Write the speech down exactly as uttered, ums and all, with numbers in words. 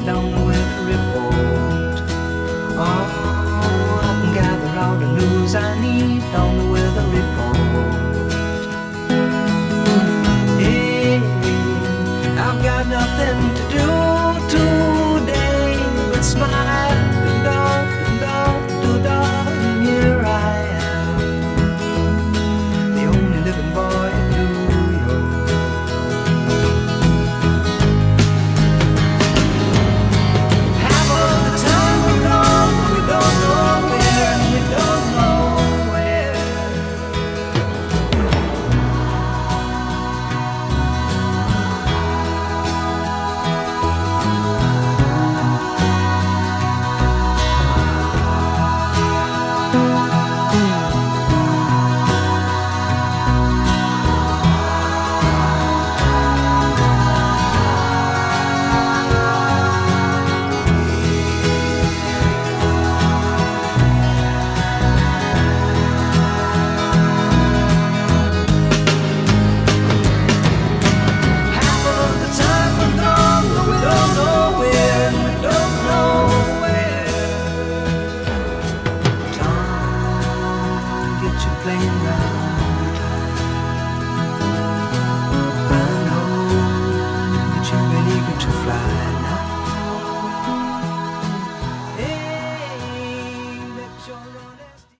down the weather report. Oh, I can gather all the news I need on the weather report. Hey, I've got nothing to do today but smile and down and down to down, and here I am, the only living boy in New York. Half of the time we're gone, we don't know where, and we don't know where. Playing round time. I know that you're ready to fly.